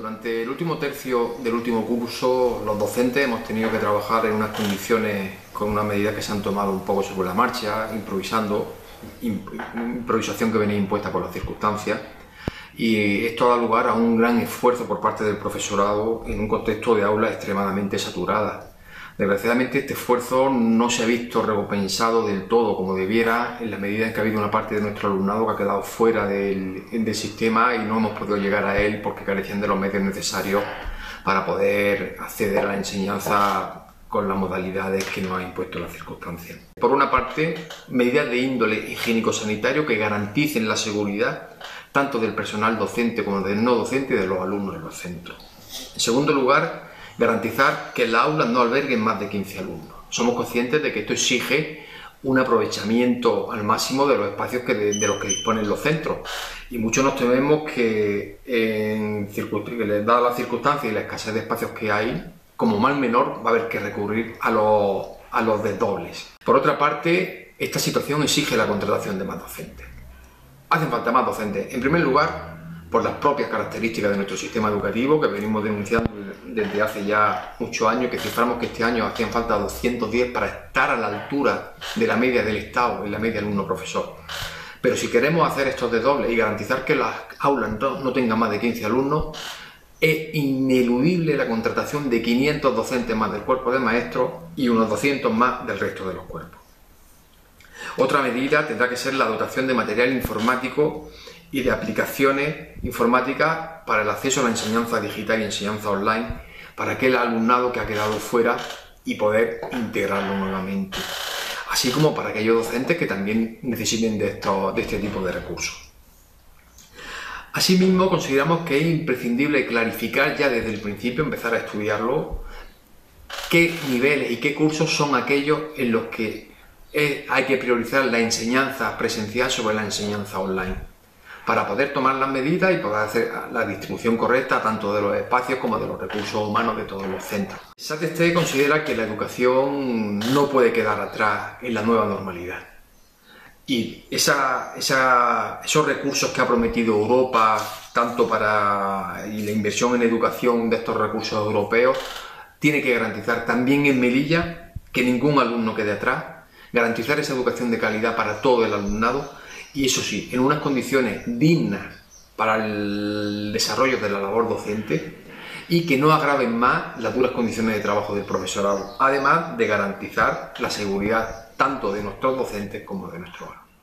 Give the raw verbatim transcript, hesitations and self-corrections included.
Durante el último tercio del último curso, los docentes hemos tenido que trabajar en unas condiciones con unas medidas que se han tomado un poco sobre la marcha, improvisando, improvisación que venía impuesta por las circunstancias, y esto ha dado lugar a un gran esfuerzo por parte del profesorado en un contexto de aula extremadamente saturada. Desgraciadamente este esfuerzo no se ha visto recompensado del todo como debiera, en la medida en que ha habido una parte de nuestro alumnado que ha quedado fuera del, del sistema y no hemos podido llegar a él porque carecían de los medios necesarios para poder acceder a la enseñanza con las modalidades que nos ha impuesto la circunstancia. Por una parte, medidas de índole higiénico-sanitario que garanticen la seguridad tanto del personal docente como del no docente y de los alumnos en los centros. En segundo lugar, garantizar que las aulas no alberguen más de quince alumnos. Somos conscientes de que esto exige un aprovechamiento al máximo de los espacios que de, de los que disponen los centros, y muchos nos tememos que, en que dadas las circunstancias y la escasez de espacios que hay, como mal menor va a haber que recurrir a los, a los desdobles. Por otra parte, esta situación exige la contratación de más docentes. Hacen falta más docentes, en primer lugar, por las propias características de nuestro sistema educativo, que venimos denunciando desde hace ya muchos años, que ciframos que este año hacían falta doscientos diez para estar a la altura de la media del Estado, en la media alumno-profesor. Pero si queremos hacer estos desdobles y garantizar que las aulas no, no tengan más de quince alumnos, es ineludible la contratación de quinientos docentes más del cuerpo de maestros y unos doscientos más del resto de los cuerpos. Otra medida tendrá que ser la dotación de material informático y de aplicaciones informáticas para el acceso a la enseñanza digital y enseñanza online para aquel alumnado que ha quedado fuera y poder integrarlo nuevamente, así como para aquellos docentes que también necesiten de, esto, de este tipo de recursos. Asimismo, consideramos que es imprescindible clarificar ya desde el principio, empezar a estudiarlo, qué niveles y qué cursos son aquellos en los que es, hay que priorizar la enseñanza presencial sobre la enseñanza online, para poder tomar las medidas y poder hacer la distribución correcta tanto de los espacios como de los recursos humanos de todos los centros. SATESTE considera que la educación no puede quedar atrás en la nueva normalidad. Y esa, esa, esos recursos que ha prometido Europa, tanto para y la inversión en educación de estos recursos europeos, tiene que garantizar también en Melilla que ningún alumno quede atrás, garantizar esa educación de calidad para todo el alumnado, y eso sí, en unas condiciones dignas para el desarrollo de la labor docente y que no agraven más las duras condiciones de trabajo del profesorado, además de garantizar la seguridad tanto de nuestros docentes como de nuestros alumnos.